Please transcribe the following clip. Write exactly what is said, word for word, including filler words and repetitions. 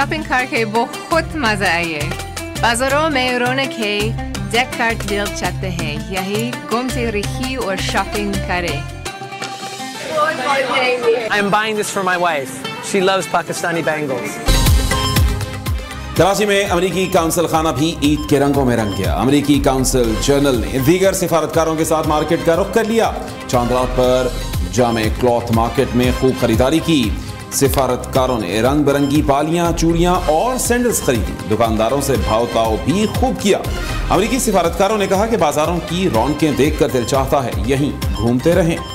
Shopping करके बहुत मजा आए। बाजारों में रौनक है, देख कर दिल चाहते हैं यही घूमते रहिए और शॉपिंग करें। I am buying this for my wife. She loves Pakistani bangles. Karachi में अमरीकी काउंसिल खाना भी ईद के रंगों में रंग गया। अमरीकी काउंसिल जर्नल ने दीगर सिफारतकारों के साथ मार्केट का रुख कर लिया। चांद रात पर जामे क्लॉथ मार्केट में खूब खरीदारी की। सिफारतकारों ने रंग बिरंगी बालियां, चूड़ियां और सैंडल्स खरीदी। दुकानदारों से भाव ताव भी खूब किया। अमरीकी सिफारतकारों ने कहा कि बाजारों की रौनकें देखकर दिल चाहता है यहीं घूमते रहें।